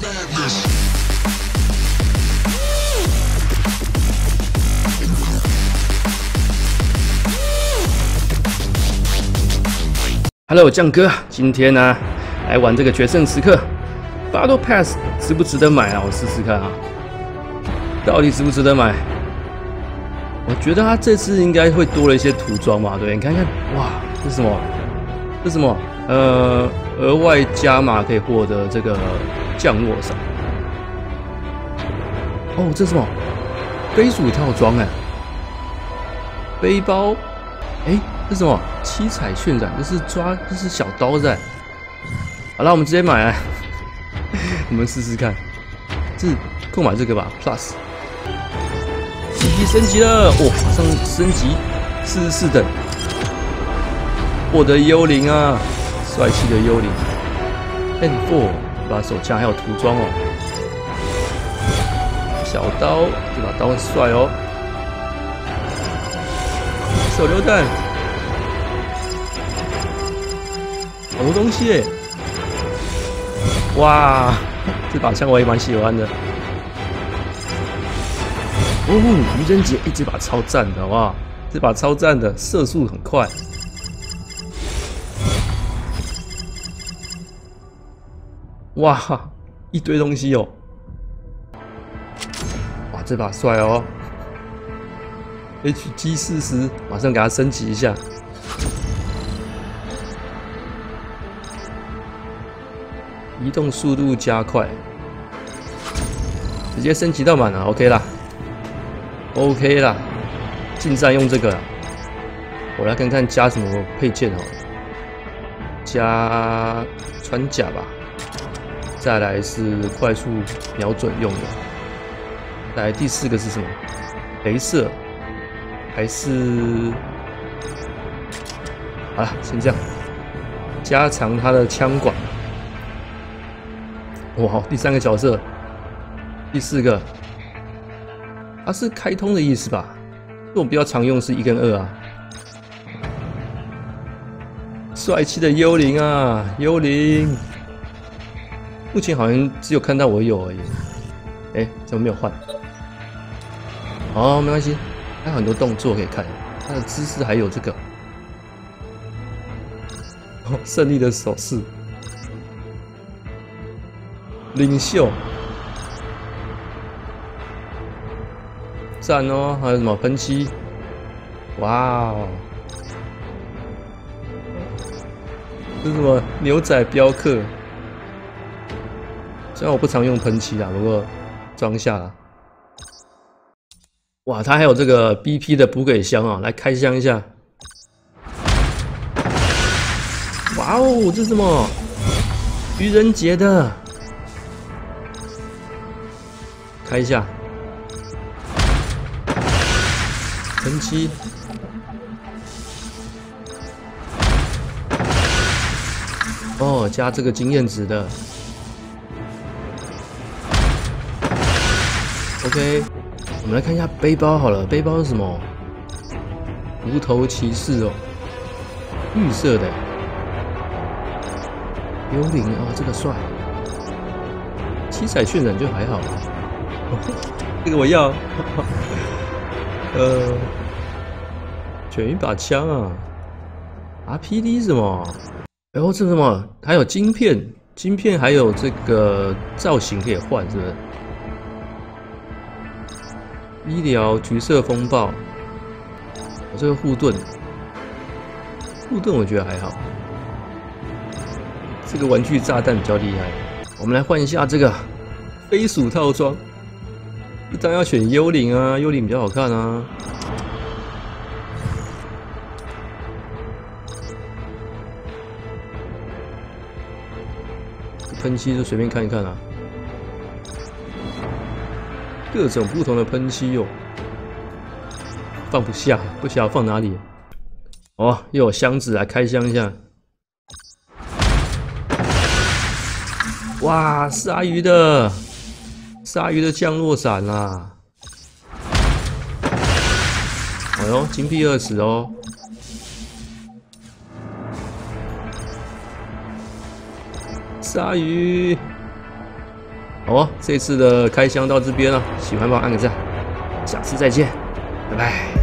Hello， 酱哥，今天呢来玩这个决胜时刻 ，Battle Pass 值不值得买啊？我试试看啊，到底值不值得买？我觉得它这次应该会多了一些涂装嘛，对，你看看，哇，这是什么？这是什么？额外加码可以获得这个降落伞。哦，这是什么？飞鼠套装哎，背包，哎，这是什么？七彩渲染，这是小刀在。好了，我们直接买来，我们试试看。这购买这个吧 ，Plus。奇迹升级了，哦，马上升级44等，获得幽灵啊，帅气的幽灵。N4，把手枪还有涂装哦。小刀，这把刀很帅哦。手榴弹。好多东西耶！哇，这把枪我也蛮喜欢的。哦，愚人节这把超赞的，好不好？这把超赞的，射速很快。哇，一堆东西哦！哇，这把帅哦 ！HG40，马上给它升级一下。移动速度加快，直接升级到满了 ，OK 啦 ，OK 啦，近战用这个啦。我来看看加什么配件哦，加穿甲吧，再来是快速瞄准用的，来第4个是什么？雷射，还是好了，先这样，加长它的枪管。哇，好，第3个角色，第4个，它是开通的意思吧？这种比较常用是1跟2啊。帅气的幽灵啊，幽灵！目前好像只有看到我有而已。哎，怎么没有换？哦，没关系，还有很多动作可以看。它的姿势还有这个，哦，胜利的手势。领袖，赞哦！还有什么喷漆？哇哦！这是什么牛仔镖客？虽然我不常用喷漆啊，不过装下了。哇，它还有这个 BP 的补给箱啊，来开箱一下。哇哦，这是什么？愚人节的。开一下，喷漆，哦，加这个经验值的 ，OK， 我们来看一下背包好了，背包是什么？无头骑士哦，绿色的，幽灵啊，这个帅，七彩渲染就还好。这个我要，选一把枪啊 ！RPD 是什么？哎呦，这是什么？还有晶片，晶片还有这个造型可以换，是不是？医疗橘色风暴，我这个护盾，护盾我觉得还好。这个玩具炸弹比较厉害，我们来换一下这个飞鼠套装。当然要选幽灵啊，幽灵比较好看啊。喷漆就随便看一看啊，各种不同的喷漆哦，放不下，不晓得放哪里。哦，又有箱子来开箱一下。哇，鲨鱼的降落伞啦！哎呦，金币20哦。鲨鱼， 好啊，这次的开箱到这边了，喜欢帮我按个赞，下次再见，拜拜。